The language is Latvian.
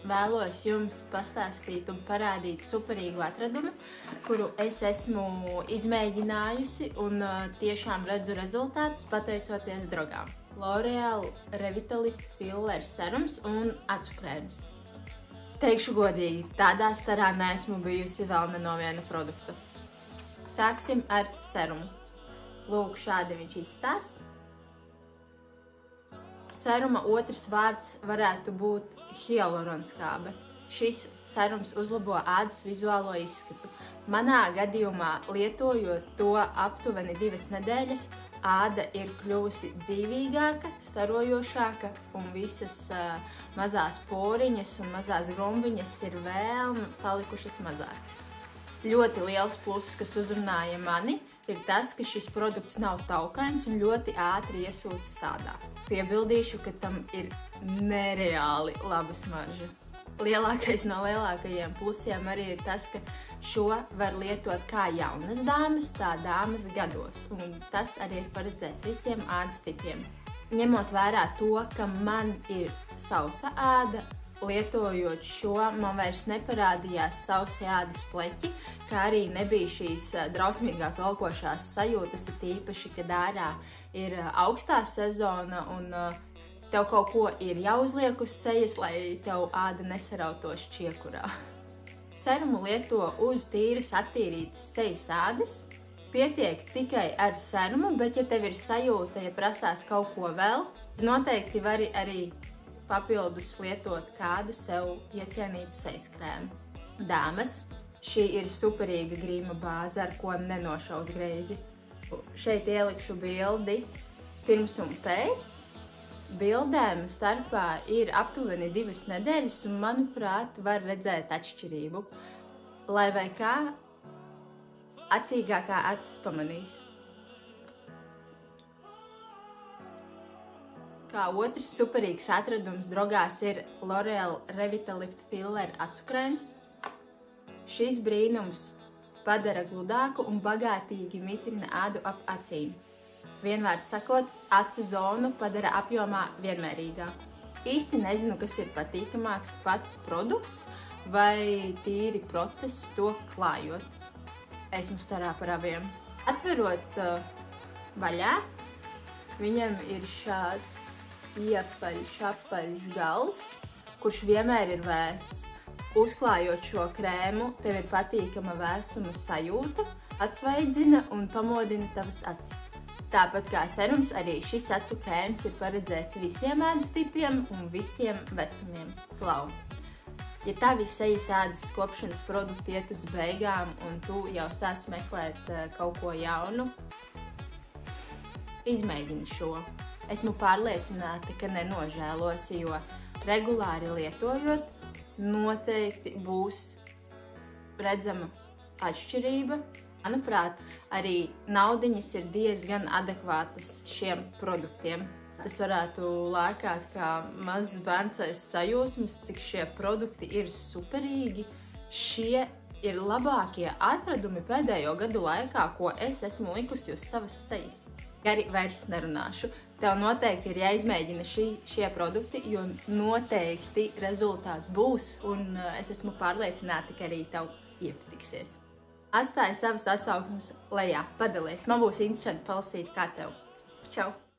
vēlos jums pastāstīt un parādīt superīgu atradumu, kuru es esmu izmēģinājusi un tiešām redzu rezultātus pateicoties drogām. L'Oreal Revitalift Filler serums un acu krēms. Teikšu godīgi, tādā starā neesmu bijusi vēl ne no viena produkta. Sāksim ar serumu. Lūk, šādi viņš izstāsta. Seruma otrs vārds varētu būt hialuronskābe. Šis serums uzlabo ādas vizuālo izskatu. Manā gadījumā, lietojot to aptuveni 2 nedēļas, āda ir kļuvusi dzīvīgāka, starojošāka un visas mazās poriņas un mazās grumbiņas ir vēl palikušas mazākas. Ļoti liels pluss, kas uzrunāja mani, ir tas, ka šis produkts nav taukains un ļoti ātri iesūcas ādā. Piebildīšu, ka tam ir nereāli laba smarža. Lielākais no lielākajiem plusiem arī ir tas, ka šo var lietot kā jaunas dāmas, tā dāmas gados, un tas arī ir paredzēts visiem ādas tipiem. Ņemot vērā to, ka man ir sausa āda, lietojot šo, man vairs neparādījās sausi ādas pleķi, kā arī nebija šīs drausmīgās valkošās sajūtas, ir īpaši, kad ārā ir augstā sezona un tev kaut ko ir jāuzliek uz sejas, lai tev āda nesarautos čiekurā. Serumu lieto uz tīras attīrītas sejas ādas. Pietiek tikai ar serumu, bet ja tev ir sajūta, ja prasās kaut ko vēl, noteikti vari arī papildus lietot kādu sev iecienītu sejas krēmu. Dāmas, šī ir superīga grīma bāze, ar ko nenošaus greizi. Šeit ielikšu bildi pirms un pēc. Bildēm starpā ir aptuveni 2 nedēļas un, manuprāt, var redzēt atšķirību. Lai vai kā, acīgākā acis pamanīs. Kā otrs superīgs atradums drogās ir L'Oreal Revitalift Filler acu krēms. Šis brīnums padara gludāku un bagātīgi mitrina ādu ap acīm. Vienvārds sakot, acu zonu padara apjomā vienmērīgāku. Īsti nezinu, kas ir patīkamāks, pats produkts vai tīri process to klājot. Esmu starā par abiem. Atverot vaļā, viņam ir šāds apaļš gals, kurš vienmēr ir vēss. Uzklājot šo krēmu, tev ir patīkama vēsuma sajūta, atsvaidzina un pamodina tavas acis. Tāpat kā serums, arī šis acu krēms ir paredzēts visiem ādas tipiem un visiem vecumiem. Klau! Ja tavi sejas ādas skopšanas produkti iet uz beigām un tu jau sāc meklēt kaut ko jaunu, izmēģini šo. Esmu pārliecināta, ka nenožēlosi, jo regulāri lietojot, noteikti būs redzama atšķirība. Manuprāt, arī naudiņas ir diezgan adekvātas šiem produktiem. Tas varētu lēkāt kā mazs bērns aiz sajūsmas, cik šie produkti ir superīgi. Šie ir labākie atradumi pēdējo gadu laikā, ko es esmu likusi uz savas sejas. Gari vairs nerunāšu. Tev noteikti ir jāizmēģina šie produkti, jo noteikti rezultāts būs, un es esmu pārliecināta, ka arī tev iepatiksies. Atstāj savas atsauksmes lejā, padalies. Man būs interesanti palasīt, kā tev. Čau!